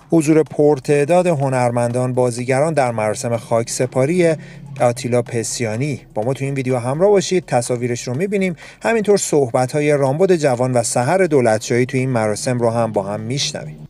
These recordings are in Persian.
حضور پرتعداد هنرمندان بازیگران در مراسم خاکسپاری آتیلا پسیانی. با ما تو این ویدیو همراه باشید، تصاویرش رو میبینیم، همینطور صحبت‌های رامبد جوان و سحر دولتشاهی تو این مراسم رو هم با هم میشنویم.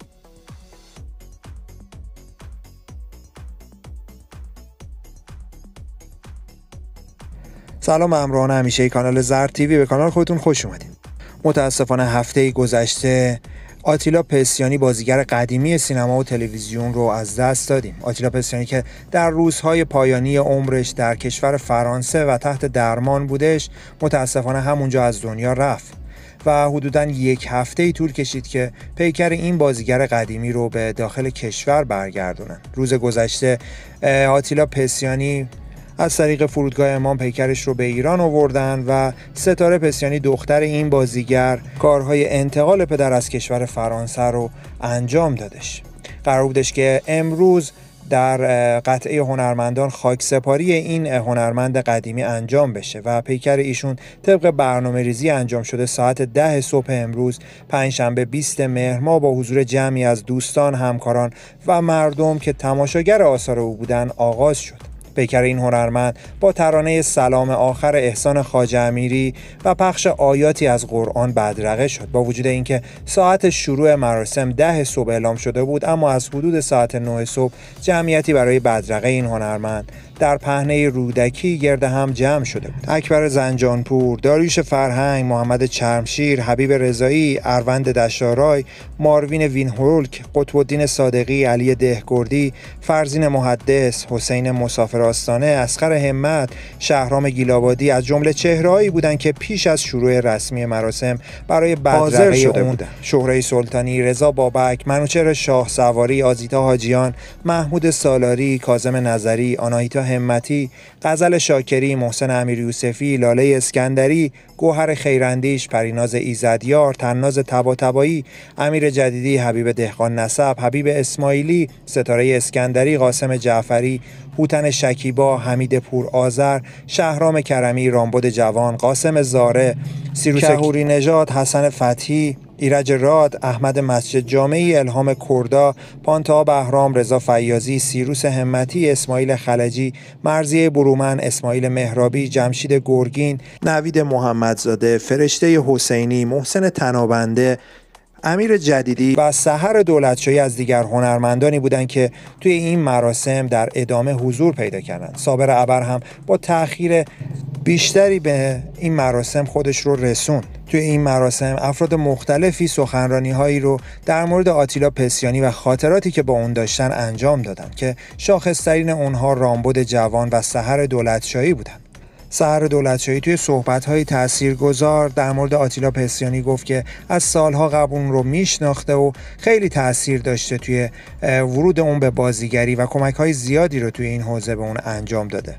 سلام همراهان همیشه کانال زرد تیوی، به کانال خودتون خوش اومدید. متاسفانه هفته گذشته آتیلا پسیانی بازیگر قدیمی سینما و تلویزیون رو از دست دادیم. آتیلا پسیانی که در روزهای پایانی عمرش در کشور فرانسه و تحت درمان بودش، متاسفانه همونجا از دنیا رفت و حدوداً یک هفته‌ای طول کشید که پیکر این بازیگر قدیمی رو به داخل کشور برگردونن. روز گذشته آتیلا پسیانی از طریق فرودگاه امام پیکرش رو به ایران آوردن و ستاره پسیانی دختر این بازیگر کارهای انتقال پدر از کشور فرانسه رو انجام دادش. قرار بودش که امروز در قطعه هنرمندان خاکسپاری این هنرمند قدیمی انجام بشه و پیکر ایشون طبق برنامه ریزی انجام شده ساعت 10 صبح امروز پنجشنبه 20 مهر ماه با حضور جمعی از دوستان، همکاران و مردم که تماشاگر آثار او بودن آغاز شد. پیکر این هنرمند با ترانه سلام آخر احسان خواجه امیری و پخش آیاتی از قرآن بدرقه شد. با وجود اینکه ساعت شروع مراسم 10 صبح اعلام شده بود، اما از حدود ساعت 9 صبح جمعیتی برای بدرقه این هنرمند در پهنه رودکی گرد هم جمع شده بود. اکبر زنجانپور، داریوش فرهنگ، محمد چرمشیر، حبیب رضایی، اروند دشارای، ماروین وینهولک، قطب‌الدین صادقی، علی دهگردی، فرزین محدث، حسین مسافر آستانه، اصغر همت، شهرام گیلابادی از جمله چهره‌هایی بودند که پیش از شروع رسمی مراسم برای بدرقه شده بودند. شهره سلطانی، رضا بابک، منوچهر شاه سواری، آزیتا حاجیان، محمود سالاری، کاظم نظری، آناهیتا همتی، غزل شاکری، محسن امیریوسفی، لاله اسکندری، گوهر خیراندیش، پریناز ایزدیار، تناز طباطبایی، امیر جدیدی، حبیب دهقان نسب، حبیب اسماعیلی، ستاره اسکندری، قاسم جعفری، هوتن شکیبا، حمید پور آذر، شهرام کرمی، رامبد جوان، قاسم زاره، سیروس کهوری نژاد، حسن فتحی، ایرج راد، احمد مسجد جامعی، الهام کردا، پانتا بهرام، رضا فیاضی، سیروس همتی، اسماعیل خلجی، مرضیه برومن، اسماعیل مهرابی، جمشید گرگین، نوید محمدزاده، فرشته حسینی، محسن تنابنده، امیر جدیدی و سحر دولتشاهی از دیگر هنرمندانی بودند که توی این مراسم در ادامه حضور پیدا کردند. صابر ابر هم با تأخیر بیشتری به این مراسم خودش رو رسوند. توی این مراسم افراد مختلفی سخنرانی‌هایی رو در مورد آتیلا پسیانی و خاطراتی که با اون داشتن انجام دادن که شاخص‌ترین اونها رامبد جوان و سحر دولتشاهی بودند. سحر دولتشاهی توی صحبت‌های تاثیرگذار در مورد آتیلا پسیانی گفت که از سالها قبل اون رو میشناخته و خیلی تأثیر داشته توی ورود اون به بازیگری و کمک‌های زیادی رو توی این حوزه به اون انجام داده.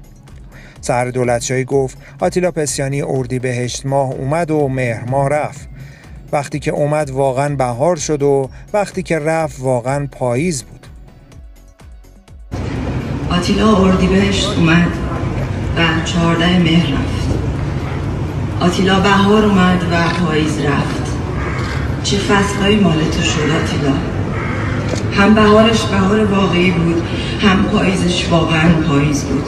سحر دولتشاهی گفت آتیلا پسیانی اردیبهشت ماه اومد و مهر ماه رفت. وقتی که اومد واقعا بهار شد و وقتی که رفت واقعا پاییز بود. آتیلا اردیبهشت اومد و 14 مهر رفت. آتیلا بهار اومد و پاییز رفت. چه فصلهای مال تو شد آتیلا؟ هم بهارش بهار واقعی بود، هم پاییزش واقعا پاییز بود.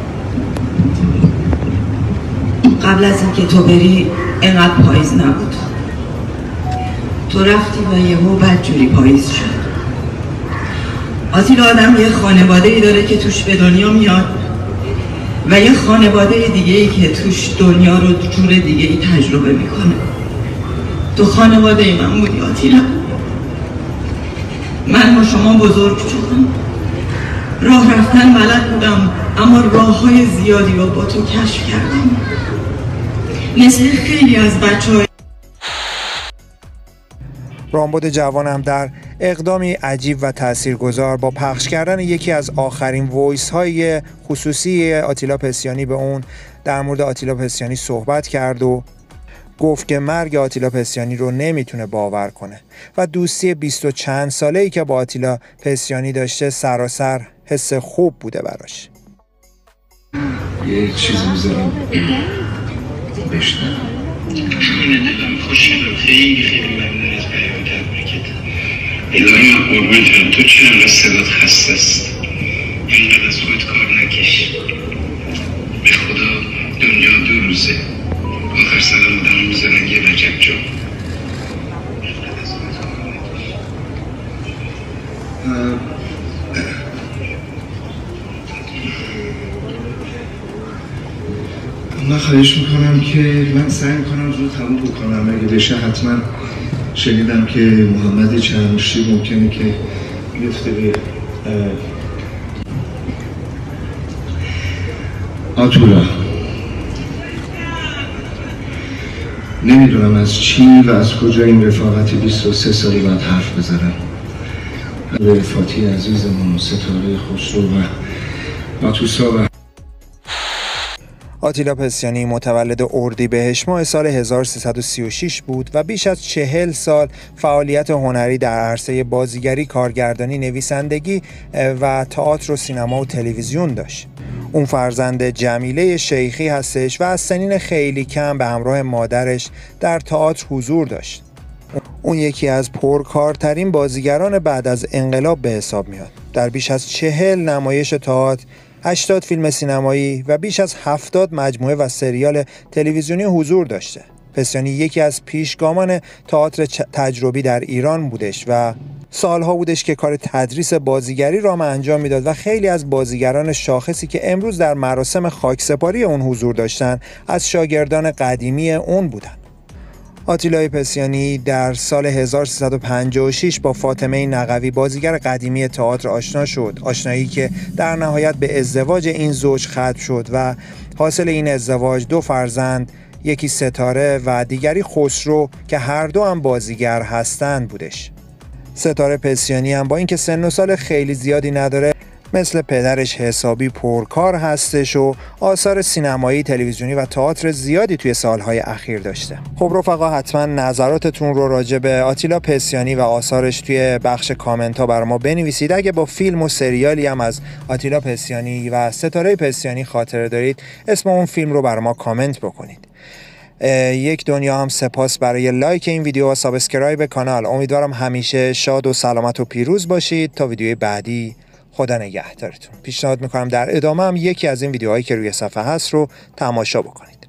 قبل از اینکه تو بری اینقدر پاییز نبود. تو رفتی و یهو بدجوری پاییز شد. آتیلا آدم یه خانواده ای داره که توش به دنیا میاد و یه خانواده دیگه ای که توش دنیا رو جور دیگه ای تجربه میکنه. تو خانواده من بودی آتیلا. من با شما بزرگ شدم. راه رفتن بلد بودم، اما راه های زیادی رو با تو کشف کردم. مثل خیلی از بچه‌های رامبد جوان هم در اقدامی عجیب و تاثیرگذار با پخش کردن یکی از آخرین وایس های خصوصی آتیلا پسیانی به اون در مورد آتیلا پسیانی صحبت کرد و گفت که مرگ آتیلا پسیانی رو نمیتونه باور کنه و دوستی 20 و چند ساله‌ای که با آتیلا پسیانی داشته سراسر حس خوب بوده براش. یه چیزی میذارم بشنم. جون دلم خوشحالم، خیلی ممنون از پیام تبریکت. الهی من قربونتم، تو چند صدات خسته است، اینقدر از خود کار نکش. به خدا دنیا 2 روزه، آخر سلام آدم میذارن یه وجب جا. من خواهش میکنم که من سعی میکنم زود تموم بکنم، اگه بشه حتما. شنیدم که محمد چرمشتی ممکنه که بیفته به آتولا. نمیدونم از چی و از کجا این رفاقت 23 سالی باید حرف بزنم. به فاتی عزیزمون، ستاره خسرو و آتوسا و آتیلا پسیانی متولد اردیبهشت ماه سال 1336 بود و بیش از 40 سال فعالیت هنری در عرصه بازیگری، کارگردانی، نویسندگی و تئاتر و سینما و تلویزیون داشت. اون فرزند جمیله شیخی هستش و از سنین خیلی کم به همراه مادرش در تئاتر حضور داشت. اون یکی از پرکارترین بازیگران بعد از انقلاب به حساب میاد. در بیش از 40 نمایش تئاتر، 80 فیلم سینمایی و بیش از 70 مجموعه و سریال تلویزیونی حضور داشته. پسیانی یکی از پیشگامان تئاتر تجربی در ایران بودش و سالها بودش که کار تدریس بازیگری را انجام میداد و خیلی از بازیگران شاخصی که امروز در مراسم خاکسپاری اون حضور داشتن از شاگردان قدیمی اون بودن. آتیلا پسیانی در سال 1356 با فاطمه نقوی، بازیگر قدیمی تئاتر، آشنا شد. آشنایی که در نهایت به ازدواج این زوج ختم شد و حاصل این ازدواج 2 فرزند، یکی ستاره و دیگری خسرو که هر دو هم بازیگر هستند بودش. ستاره پسیانی هم با اینکه سن و سال خیلی زیادی نداره، مثل پدرش حسابی پرکار هستش و آثار سینمایی، تلویزیونی و تئاتر زیادی توی سالهای اخیر داشته. خب رفقا، حتما نظراتتون رو راجع به آتیلا پسیانی و آثارش توی بخش کامنت ها برای ما بنویسید. اگه با فیلم و سریالی هم از آتیلا پسیانی و ستاره پسیانی خاطره دارید، اسم اون فیلم رو برای ما کامنت بکنید. یک دنیا هم سپاس برای لایک این ویدیو و سابسکرایب کانال. امیدوارم همیشه شاد و سلامت و پیروز باشید. تا ویدیوی بعدی، خدا نگهدارتون. پیشنهاد میکنم در ادامه هم یکی از این ویدیوهایی که روی صفحه هست رو تماشا بکنید.